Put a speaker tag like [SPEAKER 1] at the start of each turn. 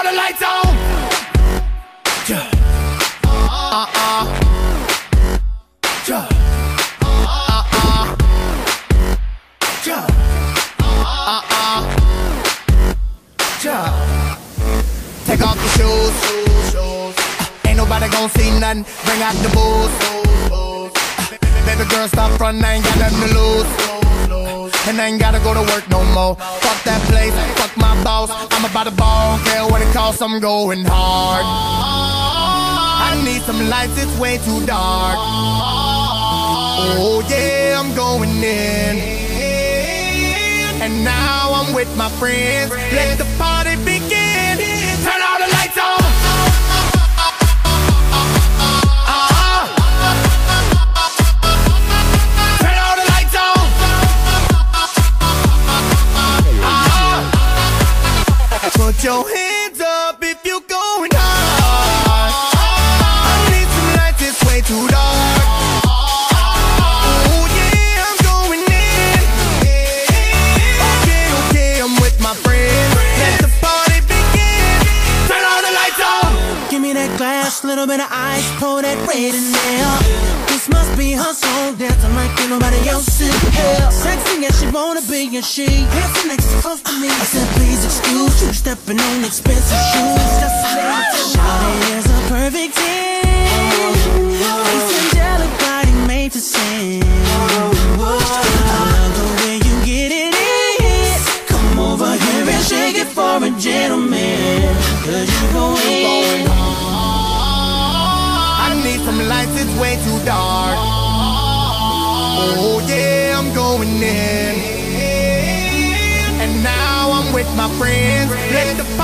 [SPEAKER 1] the lights on. Yeah. Yeah. Take off your shoes. Ain't nobody gon' see nothing. Bring out the booze. Baby girl, stop frontin', I ain't got nothing to lose. And I ain't gotta go to work no more. Fuck that place, fuck my boss. I'm about to ball, don't care what it costs, I'm going hard. I need some lights, it's way too dark. Oh yeah, I'm going in. And now I'm with my friends. Let the party begin. Turn all the lights on. Turn all the lights on. Put your hands up if you're going hard. I need some lights, it's way too dark.
[SPEAKER 2] Glass, little bit of ice, pour that red in there. This must be her song, dancing like ain't nobody else in hell. Sexy as she wanna be, and she dancing next to close to me. I said, please excuse you, stepping on expensive shoes. Shawty is a perfect 10. Face angelic, body made to sin. I love the way you get it in. Come over here and shake it for a gentleman, 'cause you go in.
[SPEAKER 1] Some lights, it's way too dark. Oh yeah, I'm going in. And now I'm with my friends. Let the